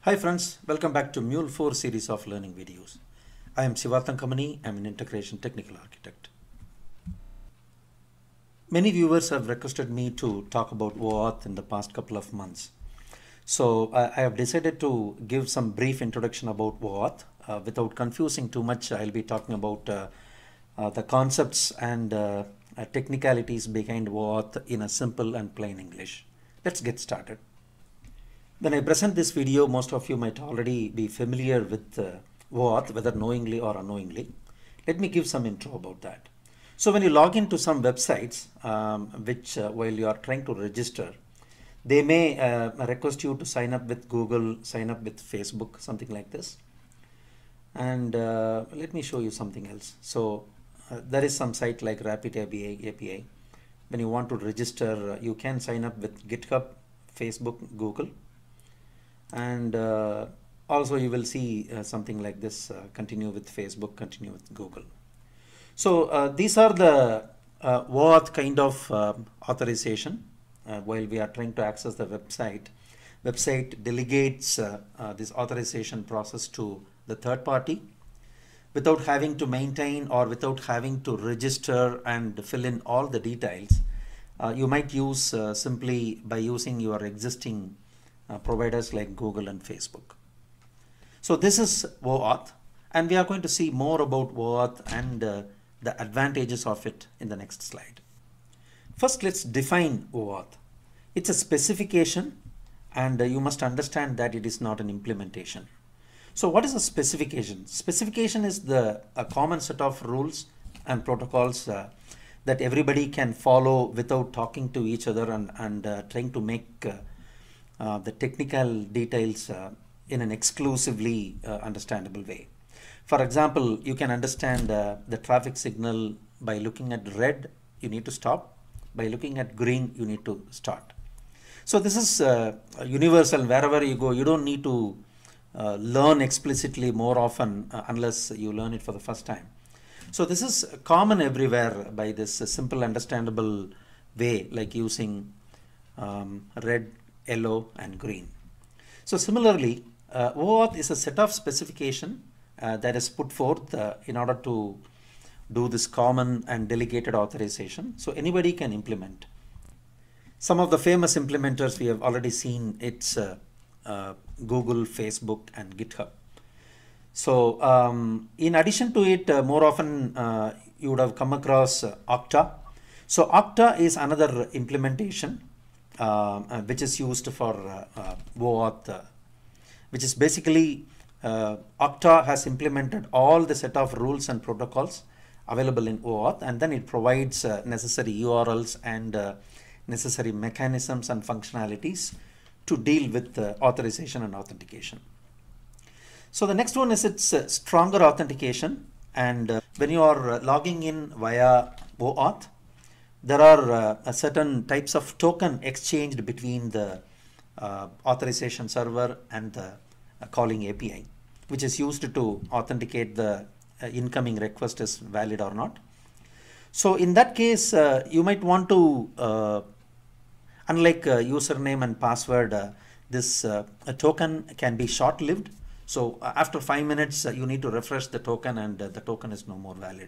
Hi friends, welcome back to Mule-4 series of learning videos. I am Siva.thankamanee. I am an integration technical architect. Many viewers have requested me to talk about OAuth in the past couple of months. So I have decided to give some brief introduction about OAuth. Without confusing too much, I'll be talking about the concepts and technicalities behind OAuth in a simple and plain English. Let's get started. When I present this video, most of you might already be familiar with OAuth, whether knowingly or unknowingly. Let me give some intro about that. So when you log into some websites, which while you are trying to register, they may request you to sign up with Google, sign up with Facebook, something like this. And let me show you something else. So there is some site like Rapid API. When you want to register, you can sign up with GitHub, Facebook, Google. And also you will see something like this, continue with Facebook, continue with Google. So these are the OAuth kind of authorization. While we are trying to access the website delegates this authorization process to the third party without having to maintain or without having to register and fill in all the details. You might use simply by using your existing providers like Google and Facebook. So this is OAuth, and we are going to see more about OAuth and the advantages of it in the next slide. First, let's define OAuth. It's a specification, and you must understand that it is not an implementation. So what is a specification? Specification is a common set of rules and protocols that everybody can follow without talking to each other and trying to make the technical details in an exclusively understandable way. For example, you can understand the traffic signal by looking at red, you need to stop. By looking at green, you need to start. So this is universal. Wherever you go, you don't need to learn explicitly more often unless you learn it for the first time. So this is common everywhere by this simple understandable way, like using red, yellow and green. So similarly, OAuth is a set of specification that is put forth in order to do this common and delegated authorization. So anybody can implement. Some of the famous implementers we have already seen, it's Google, Facebook and GitHub. So in addition to it, more often you would have come across Okta. So Okta is another implementation which is used for OAuth, which is basically Okta has implemented all the set of rules and protocols available in OAuth, and then it provides necessary URLs and necessary mechanisms and functionalities to deal with authorization and authentication. So the next one is its stronger authentication, and when you are logging in via OAuth, there are certain types of token exchanged between the authorization server and the calling API, which is used to authenticate the incoming request is valid or not. So in that case, you might want to, unlike username and password, this a token can be short-lived. So after 5 minutes, you need to refresh the token and the token is no more valid.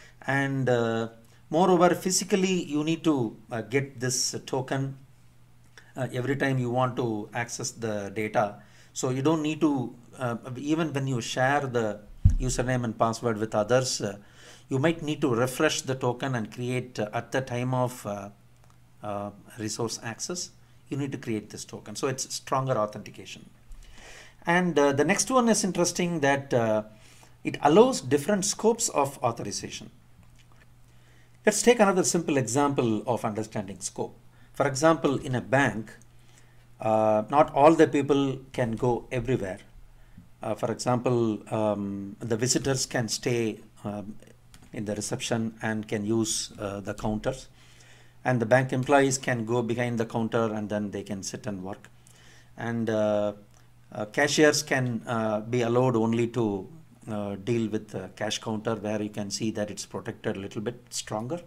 And moreover, physically, you need to get this token every time you want to access the data. So you don't need to, even when you share the username and password with others, you might need to refresh the token and create at the time of resource access, you need to create this token. So it's stronger authentication. And the next one is interesting that it allows different scopes of authorization. Let's take another simple example of understanding scope. For example, in a bank, not all the people can go everywhere. For example, the visitors can stay in the reception and can use the counters, and the bank employees can go behind the counter and then they can sit and work. And cashiers can be allowed only to deal with the cash counter, where you can see that it's protected a little bit stronger.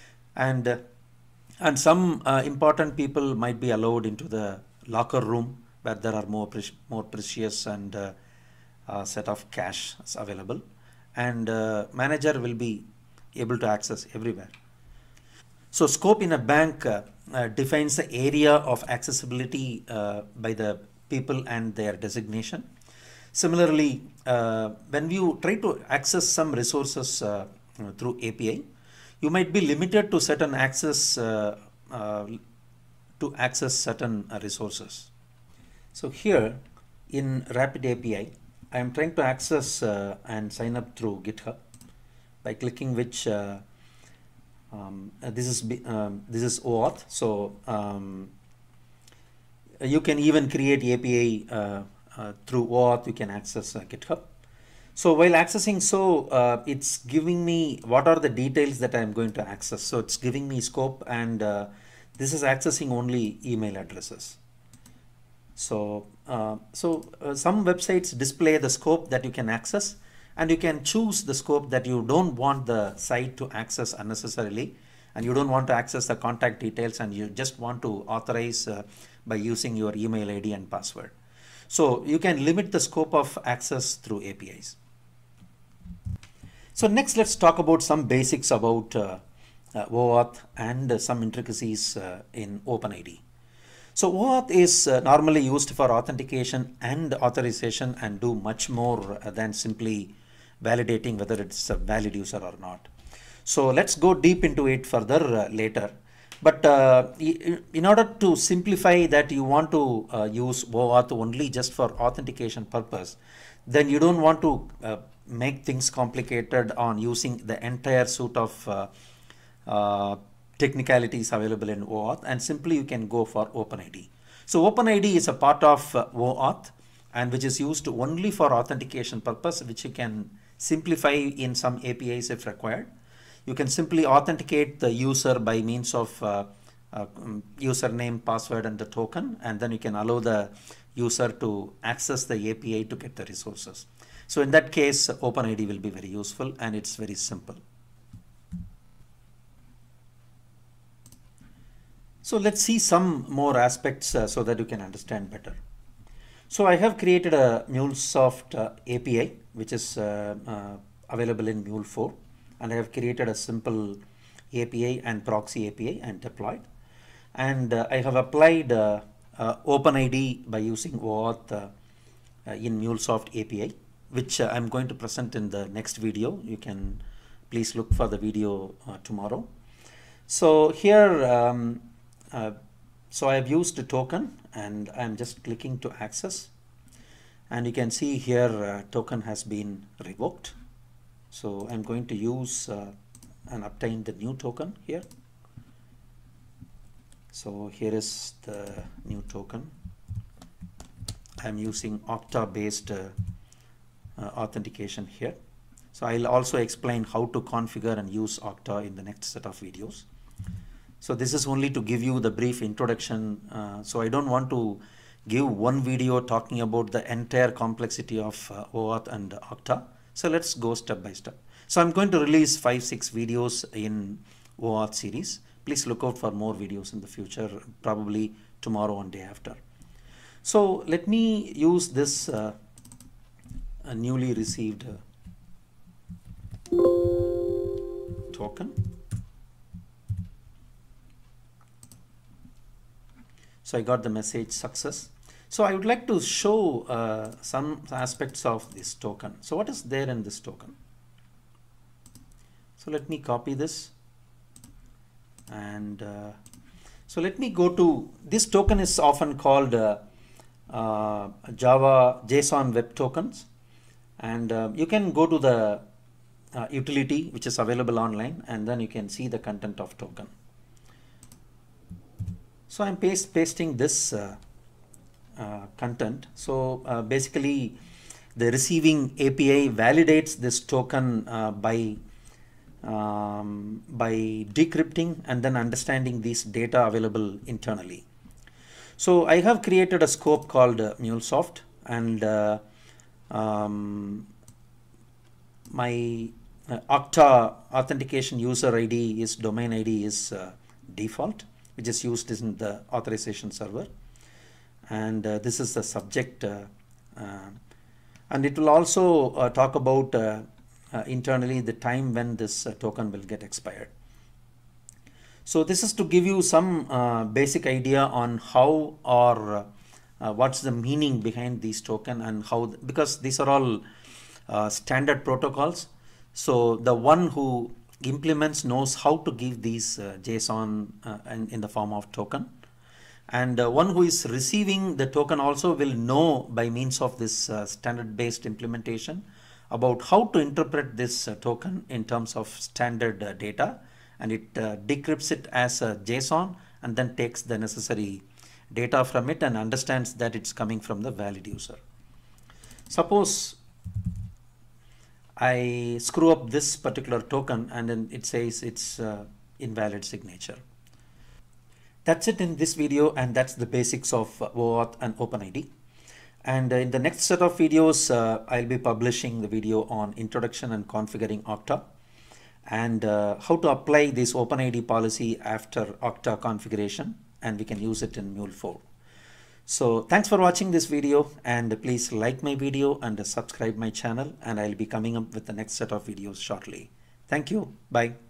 And some important people might be allowed into the locker room where there are more precious and set of cache available, and manager will be able to access everywhere. So scope in a bank defines the area of accessibility by the people and their designation. Similarly, when you try to access some resources through API, you might be limited to certain access certain resources. So here in Rapid API, I am trying to access and sign up through GitHub by clicking which this is OAuth. So you can even create API through OAuth. You can access GitHub. So while accessing, it's giving me what are the details that I'm going to access. So it's giving me scope, and this is accessing only email addresses. So some websites display the scope that you can access, and you can choose the scope that you don't want the site to access unnecessarily, and you don't want to access the contact details, and you just want to authorize by using your email ID and password. So you can limit the scope of access through APIs. So next, let's talk about some basics about OAuth and some intricacies in OpenID. So OAuth is normally used for authentication and authorization and do much more than simply validating whether it's a valid user or not. So let's go deep into it further later. But in order to simplify that, you want to use OAuth only just for authentication purpose, then you don't want to make things complicated on using the entire suite of technicalities available in OAuth, and simply you can go for OpenID. So OpenID is a part of OAuth, and which is used only for authentication purpose, which you can simplify in some APIs if required. You can simply authenticate the user by means of username, password, and the token, and then you can allow the user to access the API to get the resources. So in that case, OpenID will be very useful, and it's very simple. So let's see some more aspects so that you can understand better. So I have created a MuleSoft API, which is available in Mule-4, and I have created a simple API and proxy API and deployed. And I have applied OpenID by using OAuth in MuleSoft API, which I'm going to present in the next video. You can please look for the video tomorrow. So here, so I've used a token, and I'm just clicking to access, and you can see here token has been revoked. So I'm going to use and obtain the new token here. So here is the new token. I'm using Okta based authentication here. So I'll also explain how to configure and use Okta in the next set of videos. So this is only to give you the brief introduction. So I don't want to give one video talking about the entire complexity of OAuth and Okta. So let's go step by step. So I'm going to release 5-6 videos in OAuth series. Please look out for more videos in the future, probably tomorrow and day after. So let me use this newly received token. So I got the message success. So I would like to show some aspects of this token. So what is there in this token? So let me copy this, and so let me go to this token. Is often called Java JSON Web Tokens, and you can go to the utility which is available online, and then you can see the content of token. So I'm pasting this content. So basically the receiving API validates this token by decrypting and then understanding these data available internally. So I have created a scope called MuleSoft, and my Okta authentication user ID is domain ID is default, which is used in the authorization server. and this is the subject, and it will also talk about internally the time when this token will get expired. So this is to give you some basic idea on how or what's the meaning behind these token, and how, because these are all standard protocols. So the one who implements knows how to give these JSON in the form of token, and one who is receiving the token also will know by means of this standard based implementation about how to interpret this token in terms of standard data, and it decrypts it as a JSON and then takes the necessary data from it and understands that it's coming from the valid user. Suppose I screw up this particular token and then it says it's invalid signature. That's it in this video, and that's the basics of OAuth and OpenID. And in the next set of videos, I'll be publishing the video on introduction and configuring Okta, and how to apply this OpenID policy after Okta configuration, and we can use it in Mule-4. So thanks for watching this video, and please like my video and subscribe my channel, and I'll be coming up with the next set of videos shortly. Thank you. Bye.